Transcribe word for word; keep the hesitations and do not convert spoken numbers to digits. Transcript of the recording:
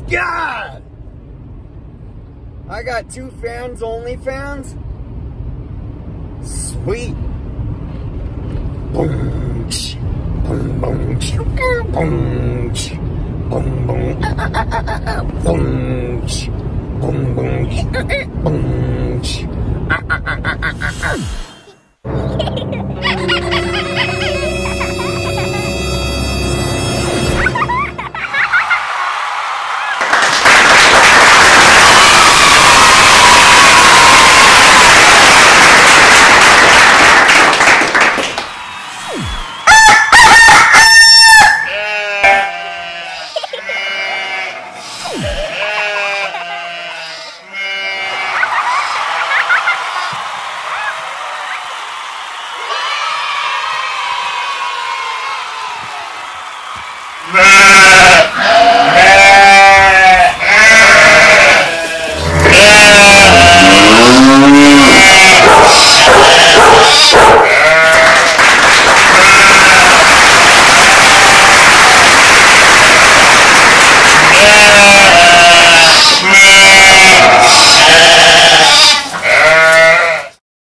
God! I got two fans, only fans. Sweet. Boom, boom, boom, boom, boom, boom, boom, boom, boom, boom.